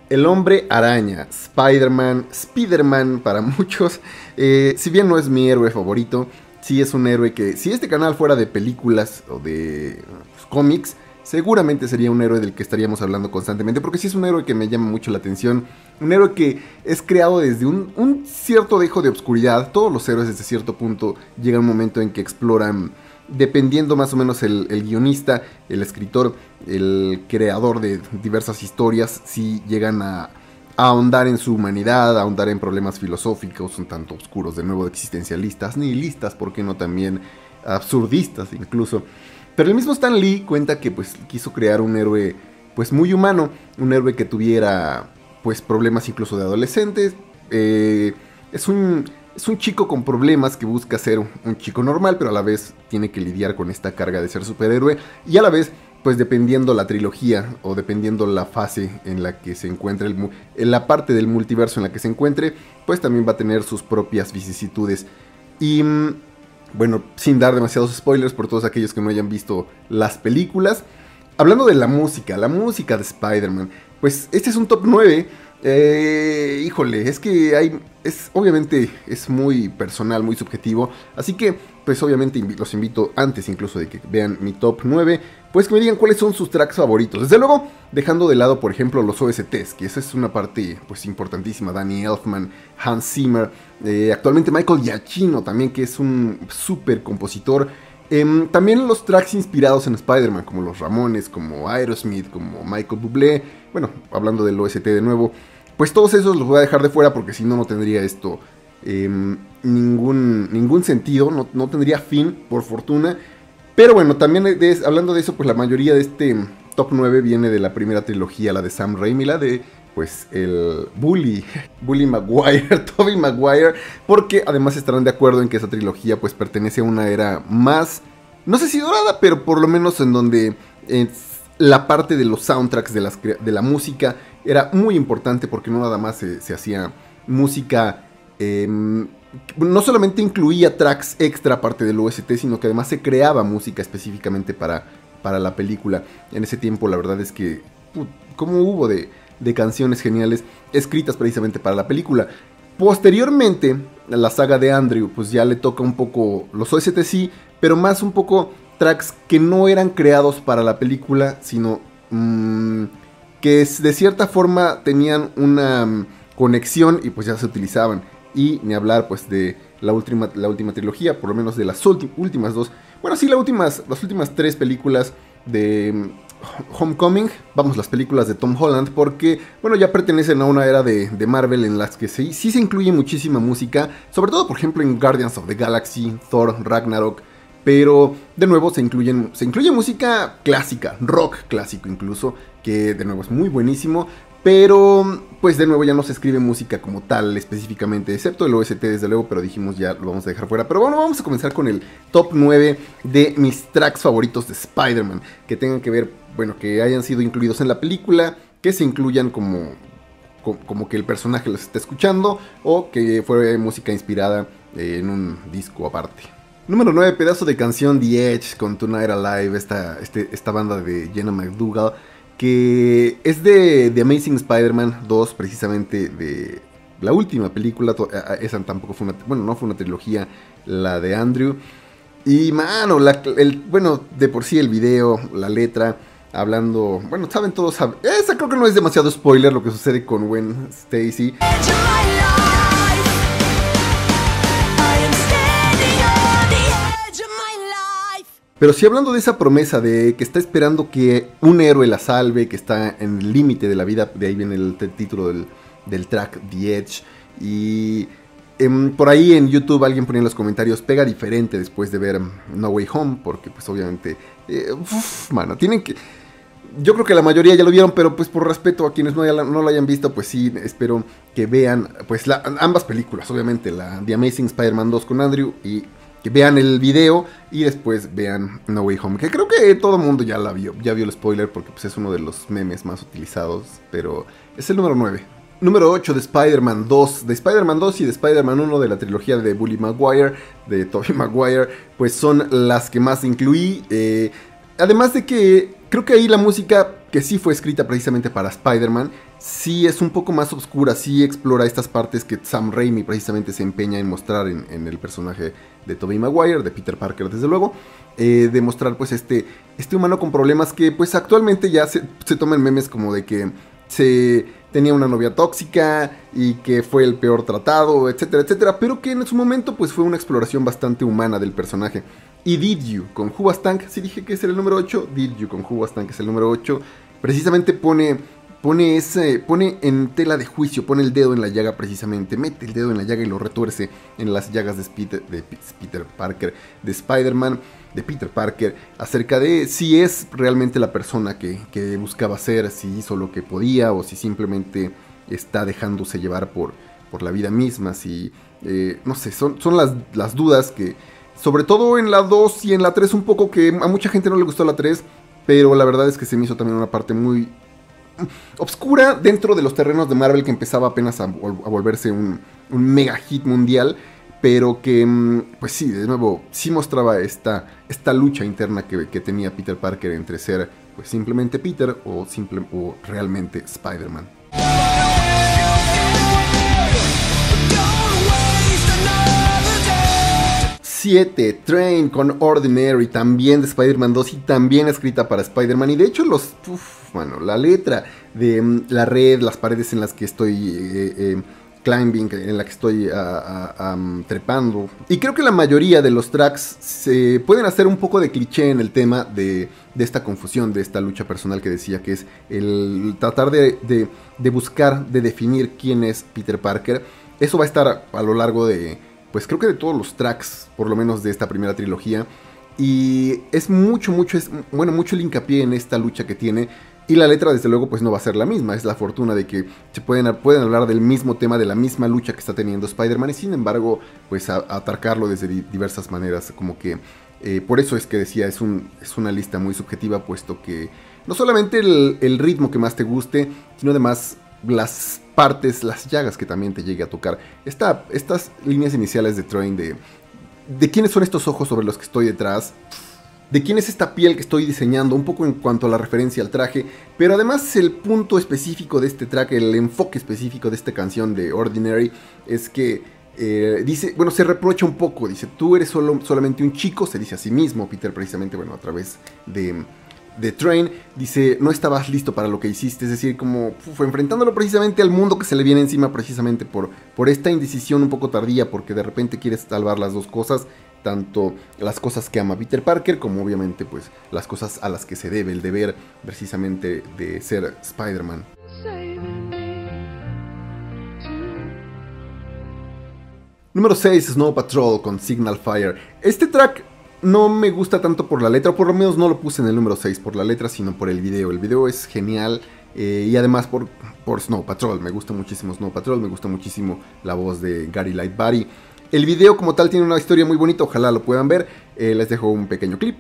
El Hombre Araña, Spider-Man para muchos. Si bien no es mi héroe favorito, sí es un héroe que, si este canal fuera de películas o de cómics, seguramente sería un héroe del que estaríamos hablando constantemente, porque sí es un héroe que me llama mucho la atención. Un héroe que es creado desde un cierto dejo de obscuridad. Todos los héroes desde cierto punto llega un momento en que exploran, dependiendo más o menos el guionista, el escritor, el creador de diversas historias, si llegan a ahondar en su humanidad, a ahondar en problemas filosóficos un tanto oscuros, de nuevo existencialistas, nihilistas, ¿por qué no también absurdistas incluso? Pero el mismo Stan Lee cuenta que pues quiso crear un héroe pues muy humano, un héroe que tuviera pues problemas incluso de adolescentes. Es un chico con problemas que busca ser un chico normal, pero a la vez tiene que lidiar con esta carga de ser superhéroe. Y a la vez, pues dependiendo la trilogía o dependiendo la fase en la que se encuentre, en la parte del multiverso en la que se encuentre, pues también va a tener sus propias vicisitudes. Y bueno, sin dar demasiados spoilers por todos aquellos que no hayan visto las películas, hablando de la música de Spider-Man, pues este es un top 9. Híjole, es que obviamente es muy personal, muy subjetivo, así que pues obviamente los invito antes incluso de que vean mi top 9, pues que me digan cuáles son sus tracks favoritos. Desde luego, dejando de lado por ejemplo los OSTs, que esa es una parte pues importantísima. Danny Elfman, Hans Zimmer, actualmente Michael Giacchino también, que es un súper compositor. También los tracks inspirados en Spider-Man, como los Ramones, como Aerosmith, como Michael Bublé. Bueno, hablando del OST de nuevo, pues todos esos los voy a dejar de fuera porque si no, no tendría esto ningún sentido, no tendría fin, por fortuna. Pero bueno, también hablando de eso, pues la mayoría de este top 9 viene de la primera trilogía, la de Sam Raimi, la de pues el Bully Maguire, Tobey Maguire, porque además estarán de acuerdo en que esa trilogía pues pertenece a una era más, no sé si dorada, pero por lo menos en donde la parte de los soundtracks de la música era muy importante, porque no nada más se hacía música, no solamente incluía tracks extra aparte del OST, sino que además se creaba música específicamente para la película. En ese tiempo la verdad es que como hubo de canciones geniales escritas precisamente para la película. Posteriormente, la saga de Andrew, pues ya le toca un poco los OST sí, pero más un poco tracks que no eran creados para la película, sino que de cierta forma tenían una conexión y pues ya se utilizaban. Y ni hablar pues de la última trilogía, por lo menos de las últimas dos. Bueno, sí, las últimas tres películas de Homecoming, vamos, las películas de Tom Holland, porque, bueno, ya pertenecen a una era de Marvel en las que sí se incluye muchísima música, sobre todo, por ejemplo, en Guardians of the Galaxy, Thor, Ragnarok, pero, de nuevo, se incluye música clásica, rock clásico incluso, que, de nuevo, es muy buenísimo, pero, pues, de nuevo, ya no se escribe música como tal, específicamente, excepto el OST, desde luego, pero dijimos ya lo vamos a dejar fuera. Pero bueno, vamos a comenzar con el top 9 de mis tracks favoritos de Spider-Man, que tengan que ver, bueno, que hayan sido incluidos en la película, que se incluyan como que el personaje los esté escuchando, o que fue música inspirada en un disco aparte. Número 9, pedazo de canción The Edge con Tonight Alive, esta banda de Jenna McDougall, que es de The Amazing Spider-Man 2, precisamente de la última película. Esa tampoco fue no fue una trilogía, la de Andrew. Y mano, bueno, de por sí el video, la letra, hablando, bueno, saben todos, esa creo que no es demasiado spoiler lo que sucede con Gwen Stacy. Pero sí, hablando de esa promesa de que está esperando que un héroe la salve, que está en el límite de la vida, de ahí viene el título del track, The Edge. Y por ahí en YouTube alguien ponía en los comentarios, pega diferente después de ver No Way Home, porque pues obviamente, mano, tienen que... Yo creo que la mayoría ya lo vieron, pero pues por respeto a quienes no lo hayan visto, pues sí, espero que vean pues ambas películas, obviamente, la The Amazing Spider-Man 2 con Andrew, y que vean el video y después vean No Way Home, que creo que todo el mundo ya vio el spoiler, porque pues es uno de los memes más utilizados, pero es el número 9. Número 8 de Spider-Man 2, y de Spider-Man 1 de la trilogía de Bully Maguire, de Tobey Maguire, pues son las que más incluí, además de que creo que ahí la música que sí fue escrita precisamente para Spider-Man, sí es un poco más oscura, sí explora estas partes que Sam Raimi precisamente se empeña en mostrar en el personaje de Tobey Maguire, de Peter Parker desde luego, de mostrar pues este humano con problemas que pues actualmente ya se toman memes como de que se tenía una novia tóxica y que fue el peor tratado, etcétera, etcétera, pero que en su momento pues fue una exploración bastante humana del personaje. Y Did You con Who Was Tank, si dije que es el número 8, Did You con Who Was Tank es el número 8, precisamente pone en tela de juicio, pone el dedo en la llaga precisamente, mete el dedo en la llaga y lo retuerce en las llagas de Peter Parker, de Spider-Man, de Peter Parker, acerca de si es realmente la persona que buscaba ser, si hizo lo que podía o si simplemente está dejándose llevar por la vida misma, si, no sé, son las dudas que, sobre todo en la 2 y en la 3 un poco, que a mucha gente no le gustó la 3, pero la verdad es que se me hizo también una parte muy obscura dentro de los terrenos de Marvel, que empezaba apenas a volverse un mega hit mundial, pero que pues sí, de nuevo sí mostraba esta lucha interna que tenía Peter Parker entre ser pues simplemente Peter o realmente Spider-Man. 7, Train con Ordinary, también de Spider-Man 2 y también escrita para Spider-Man. Y de hecho la letra de la red, las paredes en las que estoy climbing, en la que estoy trepando. Y creo que la mayoría de los tracks se pueden hacer un poco de cliché en el tema de esta confusión, de esta lucha personal que decía, que es el tratar de buscar, de definir quién es Peter Parker. Eso va a estar a lo largo de, pues creo que de todos los tracks, por lo menos de esta primera trilogía. Y es mucho el hincapié en esta lucha que tiene. Y la letra, desde luego, pues no va a ser la misma. Es la fortuna de que se pueden hablar del mismo tema, de la misma lucha que está teniendo Spider-Man. Y sin embargo, pues atacarlo desde diversas maneras. Como que por eso es que decía, es una lista muy subjetiva, puesto que no solamente el ritmo que más te guste, sino además las partes, las llagas que también te llegue a tocar. Estas líneas iniciales de Train de quiénes son estos ojos sobre los que estoy detrás, de quién es esta piel que estoy diseñando, un poco en cuanto a la referencia al traje, pero además el punto específico de este track, el enfoque específico de esta canción de Ordinary, es que dice, bueno, se reprocha un poco, dice, tú eres solamente un chico, se dice a sí mismo, Peter, precisamente, bueno, a través de Train, dice, no estabas listo para lo que hiciste, es decir, como fue enfrentándolo precisamente al mundo que se le viene encima, precisamente por esta indecisión un poco tardía, porque de repente quieres salvar las dos cosas, tanto las cosas que ama Peter Parker, como obviamente pues las cosas a las que se debe, el deber precisamente de ser Spider-Man. Número 6, Snow Patrol con Signal Fire. Este track no me gusta tanto por la letra, por lo menos no lo puse en el número 6 por la letra, sino por el video. El video es genial y además por Snow Patrol. Me gusta muchísimo Snow Patrol, me gusta muchísimo la voz de Gary Lightbody. El video como tal tiene una historia muy bonita, ojalá lo puedan ver. Les dejo un pequeño clip.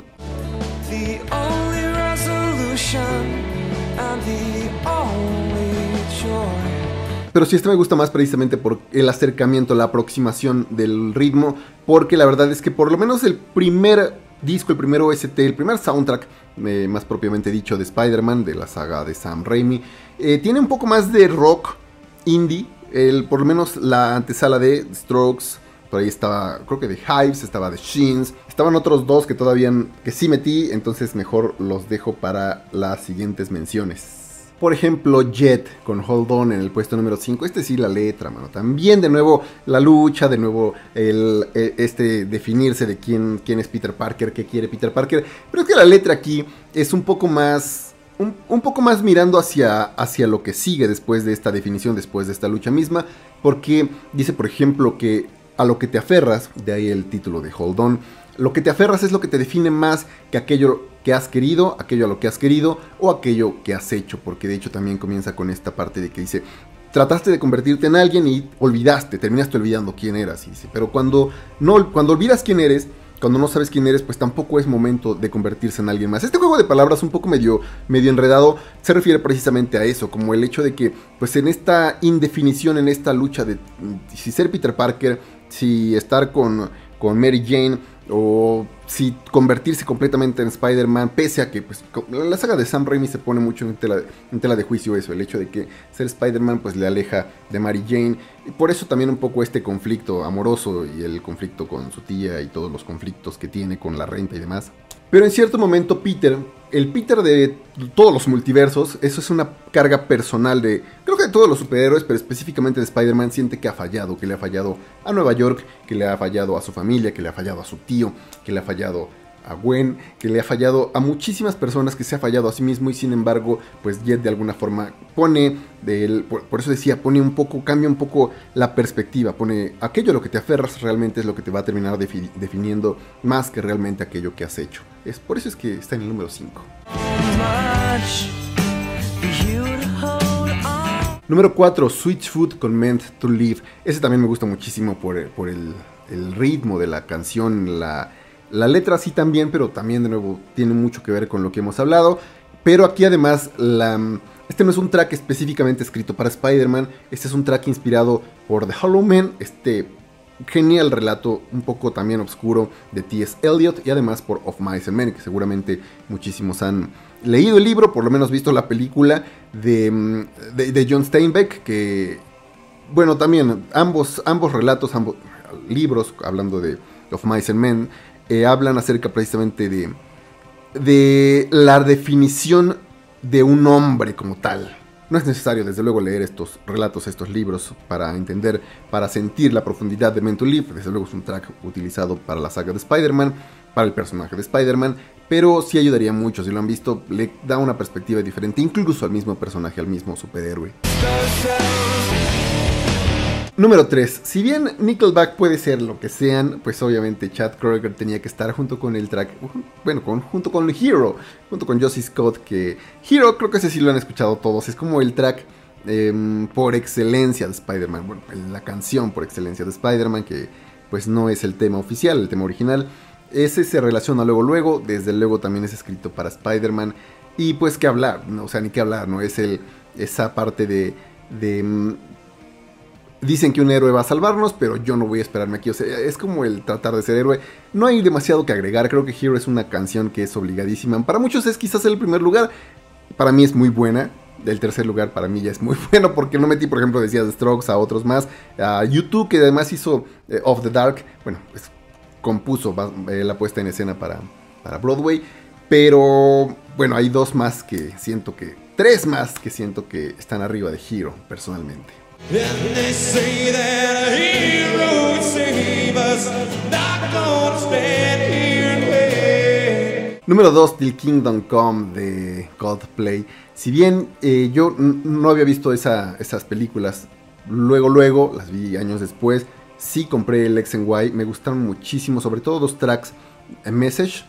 Pero sí, este me gusta más precisamente por el acercamiento, la aproximación del ritmo, porque la verdad es que por lo menos el primer disco, el primer OST, el primer soundtrack, más propiamente dicho, de Spider-Man, de la saga de Sam Raimi, tiene un poco más de rock indie, por lo menos la antesala de Strokes. Por ahí estaba, creo que de Hives, estaba de Sheens. Estaban otros dos que todavía que sí metí, entonces mejor los dejo para las siguientes menciones. Por ejemplo, Jet con Hold On en el puesto número 5. Sí, la letra, mano. También de nuevo la lucha, de nuevo definirse de quién es Peter Parker, qué quiere Peter Parker. Pero es que la letra aquí es un poco más mirando hacia lo que sigue después de esta definición, después de esta lucha misma. Porque dice, por ejemplo, que a lo que te aferras, de ahí el título de Hold On, lo que te aferras es lo que te define más que aquello que has querido, aquello a lo que has querido o aquello que has hecho, porque de hecho también comienza con esta parte de que dice, trataste de convertirte en alguien y terminaste olvidando quién eras, y dice, pero cuando olvidas quién eres, cuando no sabes quién eres, pues tampoco es momento de convertirse en alguien más. Este juego de palabras un poco medio enredado se refiere precisamente a eso, como el hecho de que, pues en esta indefinición, en esta lucha de si ser Peter Parker, si estar con Mary Jane, o si convertirse completamente en Spider-Man, pese a que pues, la saga de Sam Raimi se pone mucho en tela de juicio eso, el hecho de que ser Spider-Man pues le aleja de Mary Jane, y por eso también un poco este conflicto amoroso y el conflicto con su tía y todos los conflictos que tiene con la renta y demás. Pero en cierto momento el Peter de todos los multiversos, eso es una carga personal de, creo que de todos los superhéroes, pero específicamente de Spider-Man, siente que ha fallado, que le ha fallado a Nueva York, que le ha fallado a su familia, que le ha fallado a su tío, que le ha fallado a Gwen, que le ha fallado a muchísimas personas, que se ha fallado a sí mismo, y sin embargo, pues Jet de alguna forma pone, por eso decía, cambia un poco la perspectiva, pone aquello a lo que te aferras realmente es lo que te va a terminar definiendo más que realmente aquello que has hecho. Por eso es que está en el número 5. Número 4, Switchfoot con Meant to Live. Ese también me gusta muchísimo por el ritmo de la canción, la letra sí también, pero también de nuevo tiene mucho que ver con lo que hemos hablado. Pero aquí además, este no es un track específicamente escrito para Spider-Man, este es un track inspirado por The Hollow Man, este genial relato un poco también oscuro de T.S. Eliot, y además por Of Mice and Men, que seguramente muchísimos han leído el libro, por lo menos visto la película de John Steinbeck, que, bueno, también ambos relatos, ambos libros, hablando de Of Mice and Men, hablan acerca precisamente de la definición de un hombre como tal. No es necesario, desde luego, leer estos relatos, estos libros, para entender, para sentir la profundidad de Meant to Live. Desde luego es un track utilizado para la saga de Spider-Man, para el personaje de Spider-Man, pero sí ayudaría mucho, si lo han visto, le da una perspectiva diferente, incluso al mismo personaje, al mismo superhéroe. Número 3. Si bien Nickelback puede ser lo que sean, pues obviamente Chad Kroeger tenía que estar junto con el track, bueno, junto con Hero, junto con Josie Scott, que Hero creo que ese sí lo han escuchado todos, es como el track por excelencia de Spider-Man, bueno, la canción por excelencia de Spider-Man, que pues no es el tema oficial, el tema original. Ese se relaciona luego, desde luego también es escrito para Spider-Man, y pues qué hablar, ¿no? O sea, ni qué hablar, ¿no? Es esa parte de dicen que un héroe va a salvarnos, pero yo no voy a esperarme aquí. O sea, es como el tratar de ser héroe. No hay demasiado que agregar. Creo que Hero es una canción que es obligadísima. Para muchos es quizás el primer lugar. Para mí es muy buena. El tercer lugar para mí ya es muy bueno, porque no metí, por ejemplo, decía The Strokes, a otros más. A U2, que además hizo Off the Dark. Bueno, pues compuso la puesta en escena para Broadway. Pero bueno, hay tres más que siento que están arriba de Hero, personalmente. And they say that a hero would save us, not gonna stand here and wait. Número 2, Till Kingdom Come de Coldplay. Si bien yo no había visto esas películas, luego las vi años después. Sí compré el X&Y, me gustaron muchísimo, sobre todo dos tracks, A Message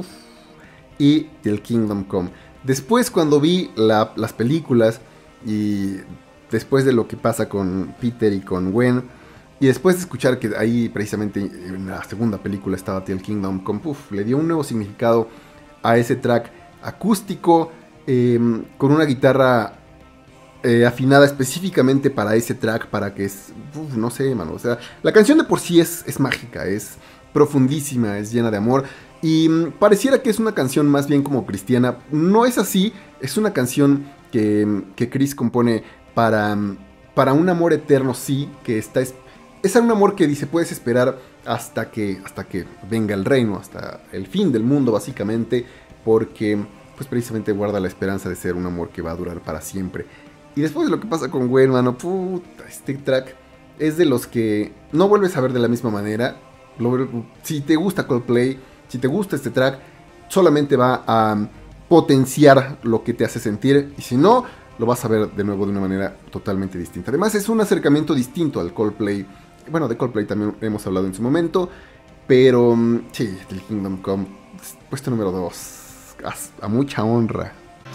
y Till Kingdom Come. Después, cuando vi las películas y después de lo que pasa con Peter y con Gwen, y después de escuchar que ahí precisamente en la segunda película estaba Till Kingdom Come, le dio un nuevo significado a ese track acústico, con una guitarra afinada específicamente para ese track, para que no sé, mano, o sea, la canción de por sí es mágica, es profundísima, es llena de amor, y pareciera que es una canción más bien como cristiana. No es así, es una canción que Chris compone para un amor eterno, sí, que es un amor que dice puedes esperar hasta que venga el reino, hasta el fin del mundo básicamente, porque pues precisamente guarda la esperanza de ser un amor que va a durar para siempre. Y después de lo que pasa con Gwen, mano, este track es de los que no vuelves a ver de la misma manera. Si te gusta Coldplay, si te gusta este track, solamente va a potenciar lo que te hace sentir, y si no, lo vas a ver de nuevo de una manera totalmente distinta. Además es un acercamiento distinto al Coldplay. Bueno, de Coldplay también hemos hablado en su momento, pero sí, The Kingdom Come, puesto número 2, a mucha honra.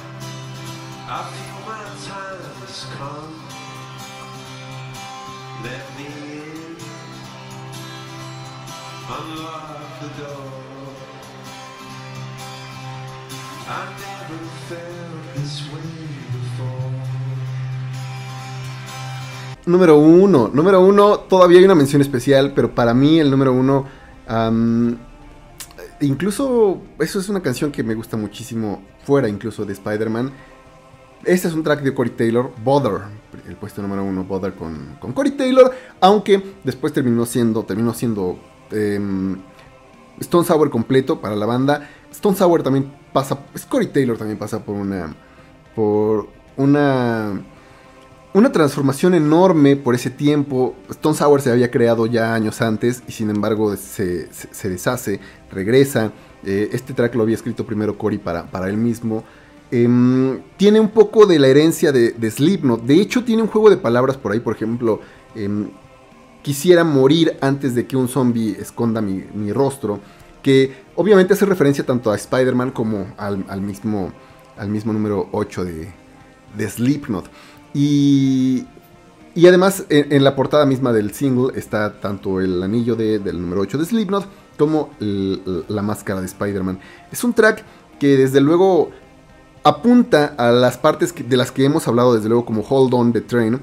Número 1, todavía hay una mención especial, pero para mí el número 1 incluso eso es una canción que me gusta muchísimo fuera incluso de Spider-Man. Este es un track de Corey Taylor, Bother, el puesto número 1, Bother con Corey Taylor, aunque después terminó siendo Stone Sour completo para la banda. Stone Sour también pasa, Corey Taylor también pasa por una transformación enorme por ese tiempo. Stone Sour se había creado ya años antes y sin embargo se deshace, regresa. Este track lo había escrito primero Corey para él mismo. Tiene un poco de la herencia de Slipknot. De hecho tiene un juego de palabras por ahí, por ejemplo, quisiera morir antes de que un zombie esconda mi rostro, que obviamente hace referencia tanto a Spider-Man como al mismo número 8 de Slipknot. Y además en la portada misma del single está tanto el anillo del número 8 de Slipknot como la máscara de Spider-Man. Es un track que desde luego apunta a las partes de las que hemos hablado desde luego, como Hold On the Train,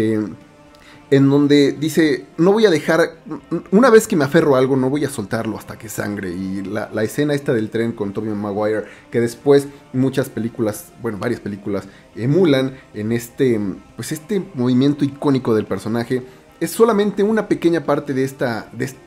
en donde dice, no voy a dejar, una vez que me aferro a algo, no voy a soltarlo hasta que sangre. Y la escena esta del tren con Tobey Maguire, que después varias películas emulan en este movimiento icónico del personaje, es solamente una pequeña parte de esta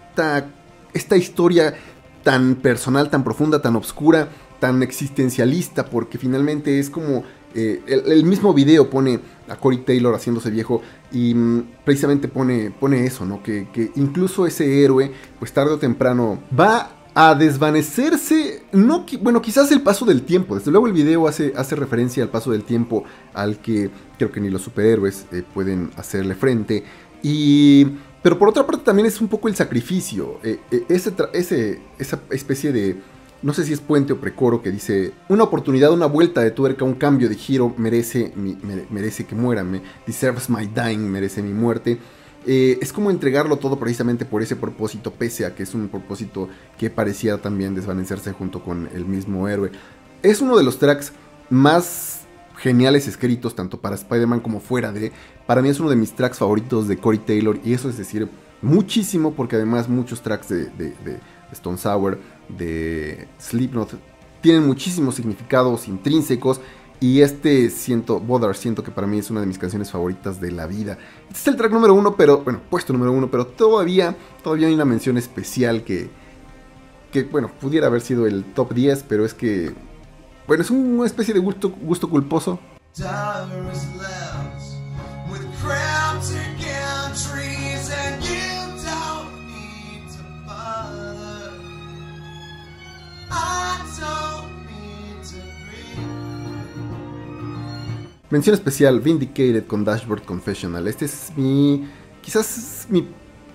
historia tan personal, tan profunda, tan oscura, tan existencialista, porque finalmente es como el mismo video pone a Corey Taylor haciéndose viejo y precisamente pone eso, ¿no? Que incluso ese héroe, pues tarde o temprano va a desvanecerse, quizás el paso del tiempo. Desde luego el video hace referencia al paso del tiempo, al que creo que ni los superhéroes pueden hacerle frente. Pero por otra parte también es un poco el sacrificio, esa especie de, no sé si es puente o precoro, que dice, una oportunidad, una vuelta de tuerca, un cambio de giro merece que muera, deserves my dying, merece mi muerte. Es como entregarlo todo precisamente por ese propósito, pese a que es un propósito que parecía también desvanecerse junto con el mismo héroe. Es uno de los tracks más geniales escritos, tanto para Spider-Man como fuera de. Para mí es uno de mis tracks favoritos de Corey Taylor, y eso es decir muchísimo, porque además muchos tracks de Stone Sour, de Slipknot, tienen muchísimos significados intrínsecos. Y Bother, siento que para mí es una de mis canciones favoritas de la vida. Este es el track número 1, puesto número 1, pero todavía hay una mención especial que pudiera haber sido el top 10, pero es que, es una especie de gusto culposo. Mención especial, Vindicated con Dashboard Confessional. Este es quizás mi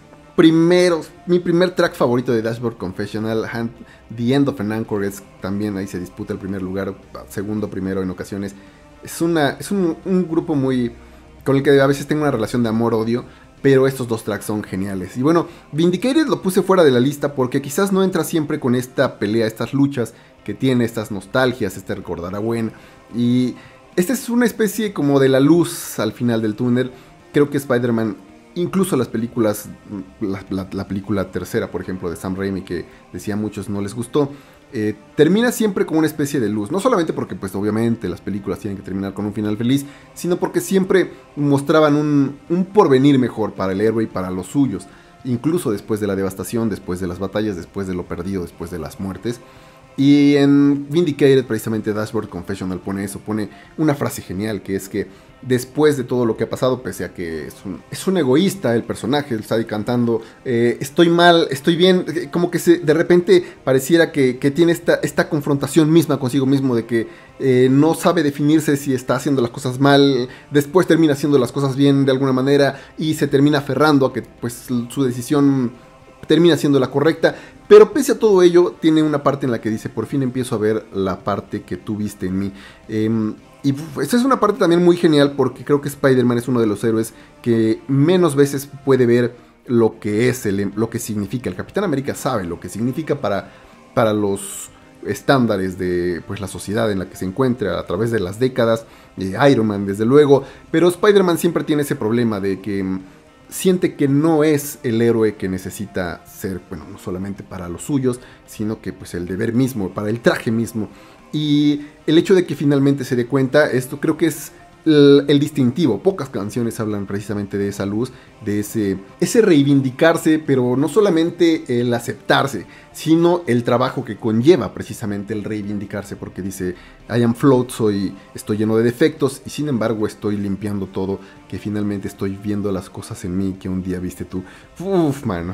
primer track favorito de Dashboard Confessional. The End of an Anchor también ahí se disputa el primer lugar, segundo, primero en ocasiones. Es un grupo con el que a veces tengo una relación de amor-odio, pero estos dos tracks son geniales. Y Vindicated lo puse fuera de la lista porque quizás no entra siempre con esta pelea, estas luchas que tiene, estas nostalgias, recordar a Gwen. Y esta es una especie como de la luz al final del túnel. Creo que Spider-Man, incluso las películas, la película tercera, por ejemplo, de Sam Raimi, que decía a muchos no les gustó, termina siempre como una especie de luz. No solamente porque, pues obviamente, las películas tienen que terminar con un final feliz, sino porque siempre mostraban un porvenir mejor para el héroe y para los suyos. Incluso después de la devastación, después de las batallas, después de lo perdido, después de las muertes. Y en Vindicated, precisamente, Dashboard Confessional pone una frase genial, que es que después de todo lo que ha pasado, pese a que es un egoísta el personaje, él está cantando, estoy mal, estoy bien, como que de repente pareciera que tiene esta confrontación misma consigo mismo, de que no sabe definirse si está haciendo las cosas mal, después termina haciendo las cosas bien de alguna manera, y se termina aferrando a que pues su decisión termina siendo la correcta. Pero pese a todo ello, tiene una parte en la que dice, por fin empiezo a ver la parte que tú viste en mí. Y esta es una parte también muy genial, porque creo que Spider-Man es uno de los héroes que menos veces puede ver lo que lo que significa. El Capitán América sabe lo que significa para los estándares de pues la sociedad en la que se encuentra a través de las décadas. Iron Man, desde luego. Pero Spider-Man siempre tiene ese problema de que siente que no es el héroe que necesita ser, bueno, no solamente para los suyos, sino que pues el deber mismo, para el traje mismo. Y el hecho de que finalmente se dé cuenta, esto creo que es el distintivo. Pocas canciones hablan precisamente de esa luz, de ese reivindicarse, pero no solamente el aceptarse, sino el trabajo que conlleva precisamente el reivindicarse, porque dice, I am flawed, estoy lleno de defectos, y sin embargo estoy limpiando todo, que finalmente estoy viendo las cosas en mí que un día viste tú. Uf, mano.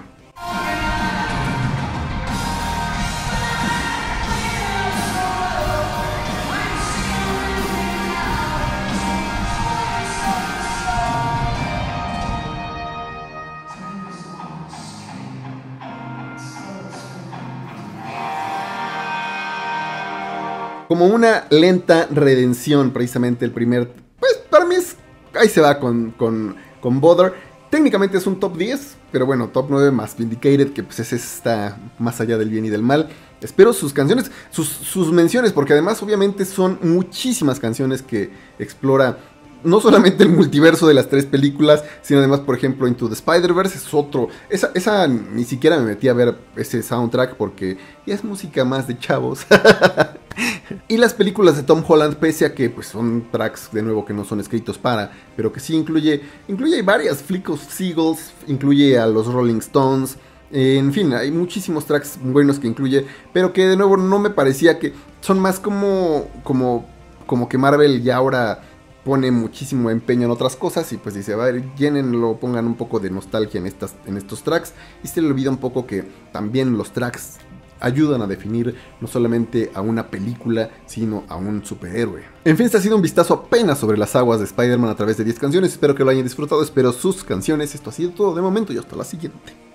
Como una lenta redención, precisamente el primer, pues para mí es, ahí se va con Bother. Técnicamente es un top 10, pero bueno, top 9 más Vindicated, que pues ese está más allá del bien y del mal. Espero sus canciones, sus menciones, porque además obviamente son muchísimas canciones que explora no solamente el multiverso de las 3 películas, sino además, por ejemplo, Into the Spider-Verse es otro. Esa ni siquiera me metí a ver ese soundtrack porque ya es música más de chavos. Y las películas de Tom Holland, pese a que pues, son tracks de nuevo que no son escritos para, pero que sí incluye varias, Flick of Seagulls, incluye a los Rolling Stones, en fin, hay muchísimos tracks buenos que incluye, pero que de nuevo no me parecía que son más como que Marvel ya ahora pone muchísimo empeño en otras cosas y pues dice, a ver, llénenlo, pongan un poco de nostalgia en estos tracks, y se le olvida un poco que también los tracks ayudan a definir no solamente a una película, sino a un superhéroe. En fin, este ha sido un vistazo apenas sobre las aguas de Spider-Man a través de 10 canciones. Espero que lo hayan disfrutado, espero sus canciones. Esto ha sido todo de momento y hasta la siguiente.